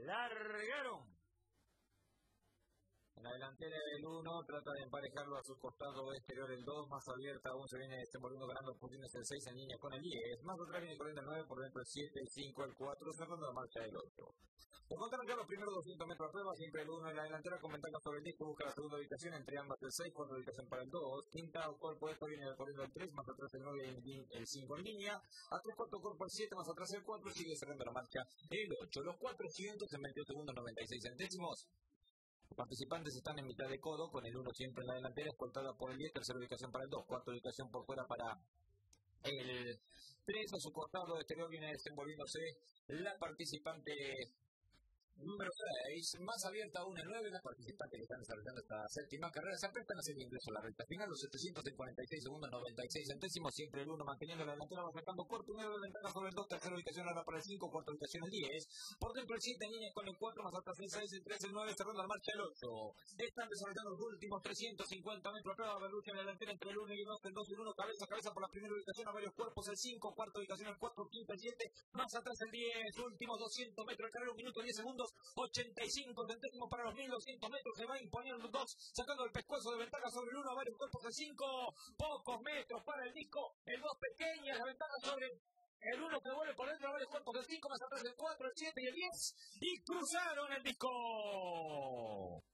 largaron. En la delantera el 1 trata de emparejarlo a su costado exterior el 2, más abierta aún se viene desenvolviendo ganando posiciones el 6 en línea con el 10, más atrás viene corriendo el 9, por dentro el 7, el 5, el 4, cerrando la marcha el 8. Por contar ya los primeros 200 metros a prueba, siempre el 1 en la delantera con ventaja sobre el disco, busca la segunda ubicación, entre ambas el 6, cuarta ubicación para el 2, quinta o cuerpo esto viene corriendo el 3, más atrás el 9 y el 5 en línea, a 3 cuarto cuerpo el 7, más atrás el 4, sigue cerrando la marcha el 8. Los 400 en 22 segundos 96 centésimos. Los participantes están en mitad de codo, con el 1 siempre en la delantera, escoltada por el 10, tercera ubicación para el 2, cuarta ubicación por fuera para el 3, a su costado exterior viene desenvolviéndose la participante número 6, más abierta aún el 9, las participantes que están desarrollando esta séptima carrera se apretan a hacer el ingreso a la recta final, los 746 segundos 96 centésimos, siempre el 1 manteniendo la delantera, va sacando por primero la ventaja sobre el 2, tercera ubicación ahora para el 5, cuarta ubicación el 10, por dentro el 7 en línea con el 4, más atrás el 6, el 3, el 9, cerrando la marcha el 8. Están desarrollando los últimos 350 metros a prueba, lucha en la delantera entre el 1 y el 2, el 2 y el 1, cabeza a cabeza por la primera ubicación a varios cuerpos, el 5, cuarta ubicación el 4, quinta el 7, más atrás el 10, últimos 200 metros de carrera, 1 minuto 10 segundos, 85 centésimos para los 1200 metros, se va imponiendo el 2, sacando el pescuezo de ventaja sobre el 1, a varios cuerpos el 5, pocos metros para el disco, el 2 pequeña, la ventaja sobre el 1 que vuelve por dentro a varios cuerpos el 5, más atrás el 4, el 7 y el 10, y cruzaron el disco.